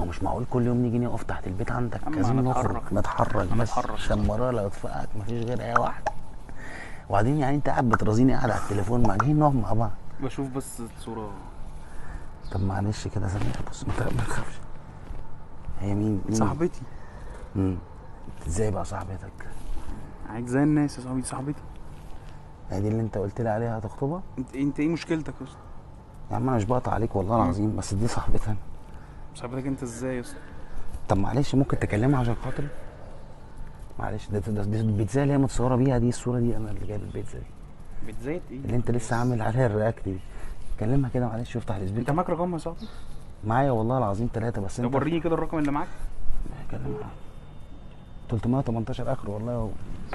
هو مش معقول كل يوم نيجي نقف تحت البيت عندك، أما لازم نتحرك. نتحرك بس نتحرك. عشان مرة لو اتفقعت مفيش غير اي واحده. وبعدين يعني انت قاعد بترازيني قاعد على التليفون، ما جايين نقف مع بعض. بشوف بس الصورة. طب معلش كده ثانية، بص ما تخافش. هي مين؟ صاحبتي. ازاي بقى صاحبتك؟ عايز زي الناس يا صاحبي، صاحبتي. هي دي اللي انت قلت لي عليها هتخطبها؟ انت ايه مشكلتك يا اسطى؟ يا عم انا مش بقطع عليك والله العظيم، بس دي صاحبتي انا. صاحبتك انت ازاي يا اسطى؟ طب معلش ممكن تكلمها عشان خاطري؟ معلش دي البيتزا اللي هي متصوره بيها دي، الصوره دي انا اللي جايب البيتزا دي. بتزيت ايه اللي انت لسه عامل عليها الرياكت دي. كلمها كده معلش وافتح السبيكر. انت معاك رقم يا صاحبي؟ معايا والله العظيم 3 بس انت. طب وريني كده الرقم اللي معاك. كلمها 318 اخر والله.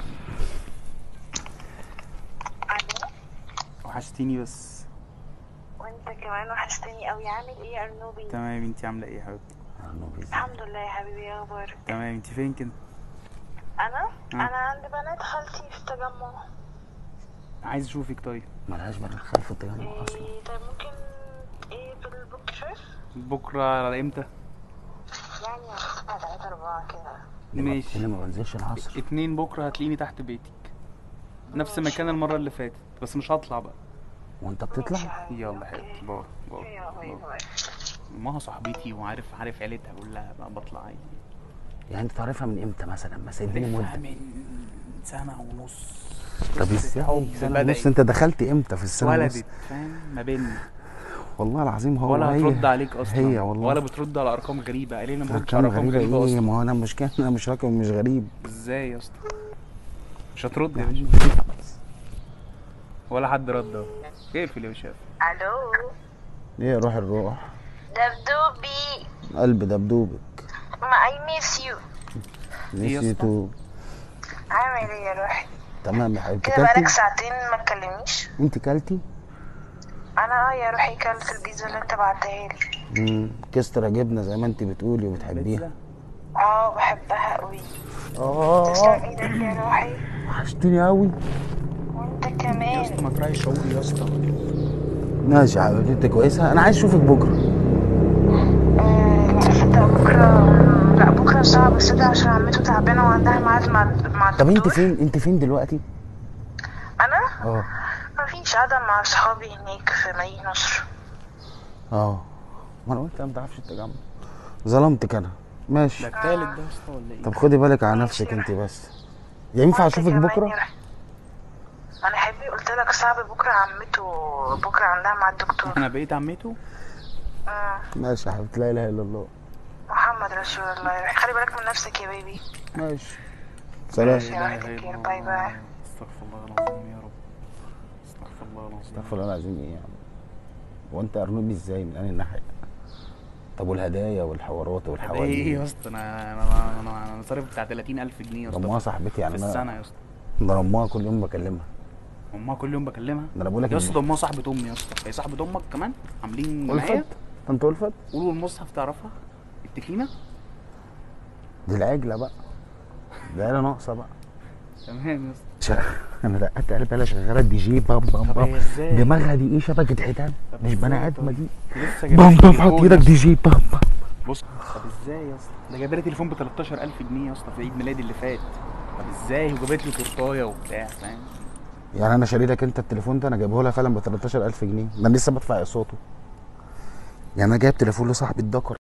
وحشتيني بس. وانت كمان وحشتني قوي. عامل ايه يا ارنوبي؟ تمام، انت عامله ايه يا حبيبتي؟ الحمد لله يا حبيبي، ايه اخبارك؟ تمام، انت فين كده؟ انا عند بنات خالتي في التجمع. عايز اشوفك. طيب ملهاش بنات خالتي في التجمع اصلا. طيب ممكن ايه بالبكره؟ بكره على امتى؟ يعني على 3 4 كده. ماشي. اللي ما بنزلش العصر 2 بكره هتلاقيني تحت بيتك، نفس مكان المره اللي فاتت، بس مش هطلع بقى. وانت بتطلع؟ يلا حبيبتي، باي باي. امها صاحبتي وعارف عيلتها كلها بقى، بطلع عادي. يعني انت تعرفها من امتى مثلا؟ مثلا اديني مده. من سنه ونص. طب ازاي سنه ونص؟ انت دخلت امتى في السنه ونص؟ ولدت، فاهم؟ ما بيننا والله العظيم. هو ولا هترد عليك اصلا هي والله، ولا بترد على ارقام غريبه. قال لنا ما بردش ارقام على ارقام غريبه ايه؟ اصلا. ما هو انا المشكله انا مش رقم مش غريب. ازاي يا اسطى؟ مش هترد يا باشا ولا حد رد اهو. اقفل يا باشا. الو. ايه روح الروح دبدوبي قلب دبدوبك. ما اي ميس يو. ميس يو تو. عامل ايه يا روحي؟ تمام يا حبيبتي. كده بقالك ساعتين ما تكلمنيش. انت كلتي؟ انا يا روحي كلت البيتزا اللي انت بعتها لي. كسترة جبنه زي ما انت بتقولي وبتحبيها. بحبها قوي. تسلم ايدك يا روحي. وحشتني قوي. وانت يا كمان. اسطى ما تراعي شعوري يا اسطى. ماشي يا حبيبتي، انت كويسه؟ انا عايز اشوفك بكره. لا صدق بكره. لا بكره صعب صدق عشان عمته تعبانه وعندها ميعاد مع طب الدكتور. انت فين دلوقتي؟ انا؟ مفيش، قاعده مع صحابي هناك في مدينة نصر. ما انا قلت ما تعرفش التجمع. ظلمتك انا. ماشي. ده التالت ده يا اسطى ولا ايه؟ طب خدي بالك على نفسك انت بس. ينفع اشوفك بكره؟ انا حبيبي قلت لك صعب بكره، عمته بكره عندها مع الدكتور. انا بقيت عمته. ماشي يا حبيبتي، لا اله الا الله محمد رسول الله. خلي بالك من نفسك يا بيبي. ماشي. سلام. باي باي. استغفر الله العظيم يا رب. استغفر الله العظيم. استغفر الله العظيم ايه يا عم؟ هو انت ارنوبي ازاي من انهي ناحيه؟ طب والهدايا والحوارات والحوادث ايه يا اسطى؟ انا صارف بتاع 30,000 جنيه يا اسطى. امها صاحبتي يعني في السنه يا اسطى. ده امها كل يوم بكلمها. امها كل يوم بكلمها؟ ده انا بقول لك يا اسطى امها صاحبه امي يا اسطى. هي صاحبه امك كمان؟ عاملين معايا؟ انت ألفت؟ قولوا المصحف تعرفها؟ التكينه؟ دي العجله بقى. ده انا ناقصه بقى. تمام يا اسطى. انا دقت قلبي انا شغاله الدي جي بام بام بام. دماغها دي ايه؟ شبكه حيتان مش بني ادمه دي. بام بام حط ايدك دي جي بام بام. بص طب ازاي يا اسطى؟ ده جايبه لي تليفون ب 13,000 جنيه يا اسطى في عيد ميلادي اللي فات. طب ازاي؟ وجابت لي تورتايه وبتاع، فاهم؟ يعني انا شاري لك انت التليفون ده، انا جايبه لها فعلا ب 13,000 جنيه، ده انا لسه بدفع اقساطه. يعني انا جايب تليفون لصاحبي الدكر